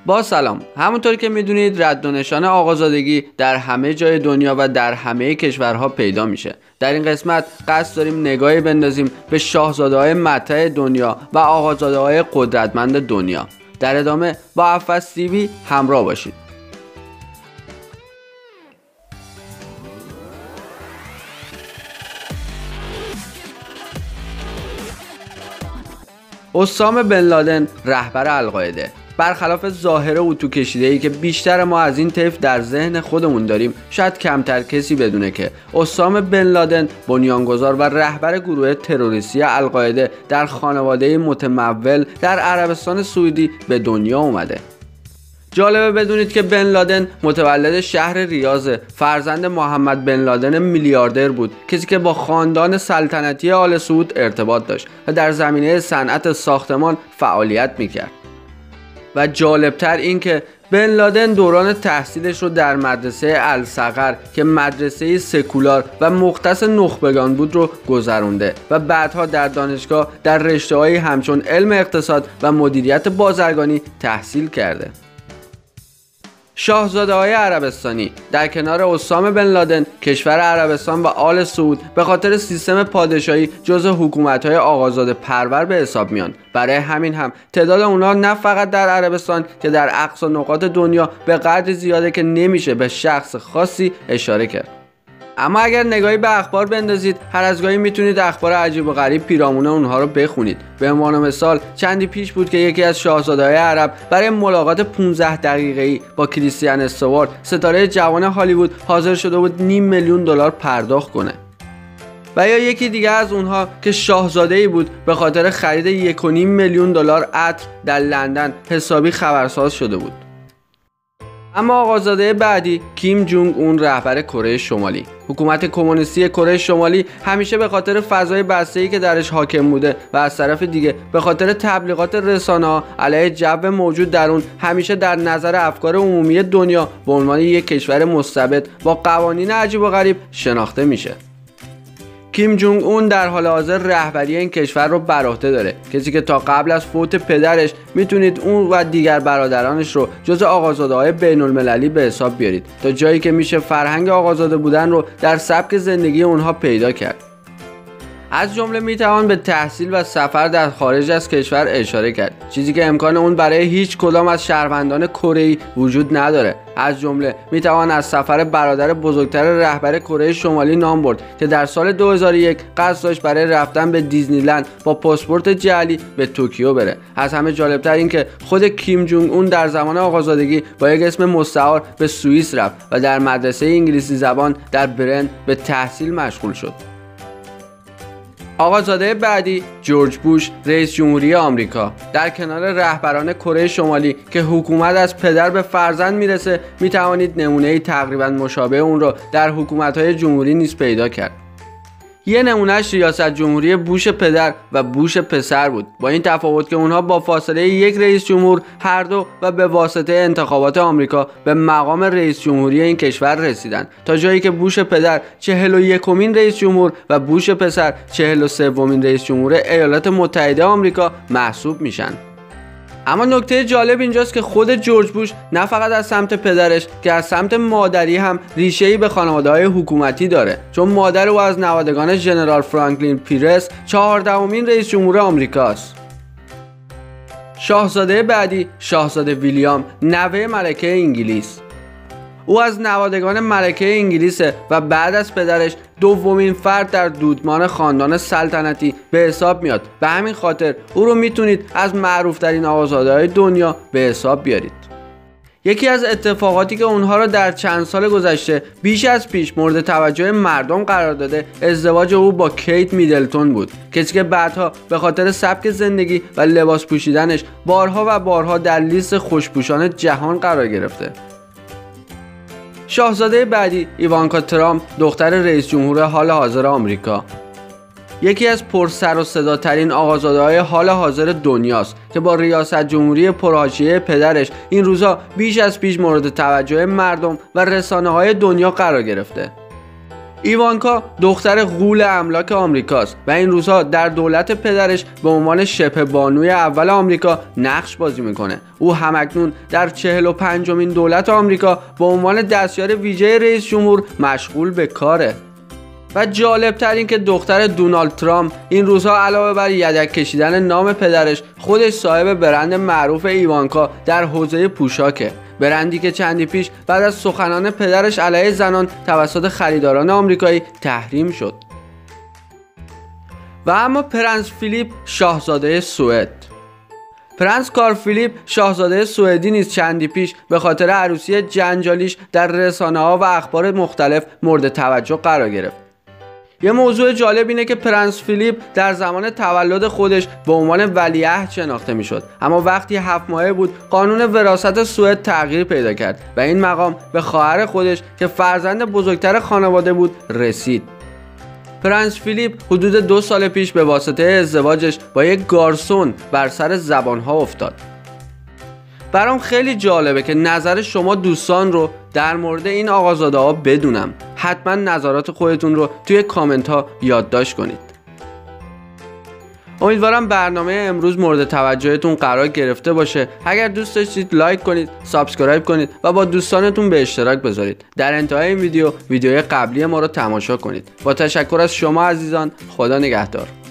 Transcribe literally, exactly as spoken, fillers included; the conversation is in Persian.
با سلام. همونطور که میدونید رد و نشان آقازادگی در همه جای دنیا و در همه کشورها پیدا میشه. در این قسمت قصد داریم نگاهی بندازیم به شاهزاده های مطرح دنیا و آقازاده های قدرتمند دنیا. در ادامه با افس تی وی همراه باشید. اسامه بن لادن رهبر القاعده. برخلاف ظاهر اتو کشیده‌ای که بیشتر ما از این طیف در ذهن خودمون داریم، شاید کمتر کسی بدونه که اسامه بن لادن بنیانگذار و رهبر گروه تروریستی القاعده در خانواده متمول در عربستان سعودی به دنیا اومده. جالبه بدونید که بن لادن متولد شهر ریاض، فرزند محمد بن لادن میلیاردر بود، کسی که با خاندان سلطنتی آل سعود ارتباط داشت و در زمینه صنعت ساختمان فعالیت میکرد. و جالبتر این که بن لادن دوران تحصیلش رو در مدرسه الصغر که مدرسه سکولار و مختص نخبگان بود رو گذرونده و بعدها در دانشگاه در رشته‌هایی همچون علم اقتصاد و مدیریت بازرگانی تحصیل کرده. شاهزاده های عربستانی در کنار اسامه بن لادن، کشور عربستان و آل سعود به خاطر سیستم پادشاهی جزو حکومت‌های آقازاده پرور به حساب میان. برای همین هم تعداد اونها نه فقط در عربستان که در اقصا نقاط دنیا به قدری زیاده که نمیشه به شخص خاصی اشاره کرد. اما اگر نگاهی به اخبار بندازید، هر از گاهی میتونید اخبار عجیب و غریب پیرامون اونها رو بخونید. به عنوان مثال چندی پیش بود که یکی از شاهزاده‌های عرب برای ملاقات پانزده دقیقه‌ای با کریستین استوارت، ستاره جوان هالیوود، حاضر شده بود نیم میلیون دلار پرداخت کنه. و یا یکی دیگه از اونها که شاهزاده‌ای بود به خاطر خرید یک و نیم میلیون دلار عطر در لندن حسابی خبرساز شده بود. اما آقازاده بعدی کیم جونگ اون رهبر کره شمالی. حکومت کمونیستی کره شمالی همیشه به خاطر فضای بسته‌ای که درش حاکم بوده و از طرف دیگه به خاطر تبلیغات رسانه‌ها علیه جو موجود در اون، همیشه در نظر افکار عمومی دنیا به عنوان یک کشور مستبد با قوانین عجیب و غریب شناخته میشه. کیم جونگ اون در حال حاضر رهبری این کشور رو بر عهده داره، کسی که تا قبل از فوت پدرش میتونید اون و دیگر برادرانش رو جز آقازاده‌های بین المللی به حساب بیارید، تا جایی که میشه فرهنگ آقازاده بودن رو در سبک زندگی اونها پیدا کرد. از جمله میتوان به تحصیل و سفر در خارج از کشور اشاره کرد، چیزی که امکان اون برای هیچ کدام از شهروندان کره‌ای وجود نداره. از جمله میتوان از سفر برادر بزرگتر رهبر کره شمالی نام برد که در سال دو هزار و یک قصد داشت برای رفتن به دیزنیلند با پاسپورت جعلی به توکیو بره. از همه جالبتر این که خود کیم جونگ اون در زمان آقازادگی با یک اسم مستعار به سوئیس رفت و در مدرسه انگلیسی زبان در برن به تحصیل مشغول شد. آقازاده بعدی جورج بوش، رئیس جمهوری آمریکا. در کنار رهبران کره شمالی که حکومت از پدر به فرزند میرسه، میتوانید نمونه‌ای تقریبا مشابه اون رو در حکومت‌های جمهوری نیز پیدا کرد. یه نمونهش ریاست جمهوری بوش پدر و بوش پسر بود، با این تفاوت که اونها با فاصله یک رئیس جمهور هر دو و به واسطه انتخابات آمریکا به مقام رئیس جمهوری این کشور رسیدن، تا جایی که بوش پدر چهل و یکمین رئیس جمهور و بوش پسر چهل و سومین رئیس جمهور ایالات متحده آمریکا محسوب میشن. اما نکته جالب اینجاست که خود جورج بوش نه فقط از سمت پدرش که از سمت مادری هم ریشه‌ای به خانواده‌های حکومتی داره، چون مادر او از نوادگان ژنرال فرانکلین پیرس چهاردهمین رئیس جمهور آمریکاست. شاهزاده بعدی شاهزاده ویلیام، نوه ملکه انگلیس. او از نوادگان ملکه انگلیسه و بعد از پدرش دومین فرد در دودمان خاندان سلطنتی به حساب میاد. به همین خاطر او رو میتونید از معروفترین آقازاده‌های دنیا به حساب بیارید. یکی از اتفاقاتی که اونها رو در چند سال گذشته بیش از پیش مورد توجه مردم قرار داده، ازدواج او با کیت میدلتون بود، کسی که بعدها به خاطر سبک زندگی و لباس پوشیدنش بارها و بارها در لیست خوشپوشان جهان قرار گرفته. شاهزاده بعدی ایوانکا ترامپ، دختر رئیس جمهور حال حاضر آمریکا. یکی از پر سر و صدا ترین آقازاده‌های حال حاضر دنیاست که با ریاست جمهوری پرحاشیه پدرش این روزا بیش از پیش مورد توجه مردم و رسانه‌های دنیا قرار گرفته. ایوانکا دختر غول املاک آمریکاست و این روزها در دولت پدرش به عنوان شبه بانوی اول آمریکا نقش بازی میکنه. او همکنون در چهل و پنجمین دولت آمریکا به عنوان دستیار ویژه رئیس جمهور مشغول به کاره. و جالب تر این که دختر دونالد ترامپ این روزها علاوه بر یدک کشیدن نام پدرش خودش صاحب برند معروف ایوانکا در حوزه پوشاکه، برندی که چندی پیش بعد از سخنان پدرش علیه زنان توسط خریداران آمریکایی تحریم شد. و اما پرنس فیلیپ شاهزاده سوئد. پرنس کارل فیلیپ شاهزاده سوئدی نیز چندی پیش به خاطر عروسی جنجالیش در رسانه‌ها و اخبار مختلف مورد توجه قرار گرفت. یه موضوع جالب اینه که پرنس فیلیپ در زمان تولد خودش به عنوان ولیعهد شناخته میشد، اما وقتی هفت ماهه بود قانون وراثت سوئد تغییر پیدا کرد و این مقام به خواهر خودش که فرزند بزرگتر خانواده بود رسید. پرنس فیلیپ حدود دو سال پیش به واسطه ازدواجش با یک گارسون بر سر زبانها افتاد. برام خیلی جالبه که نظر شما دوستان رو در مورد این آقازاده ها بدونم. حتما نظرات خودتون رو توی کامنت ها یادداشت کنید. امیدوارم برنامه امروز مورد توجهتون قرار گرفته باشه. اگر دوست داشتید لایک کنید، سابسکرایب کنید و با دوستانتون به اشتراک بذارید. در انتهای این ویدیو ویدیوی قبلی ما رو تماشا کنید. با تشکر از شما عزیزان، خدا نگهدار.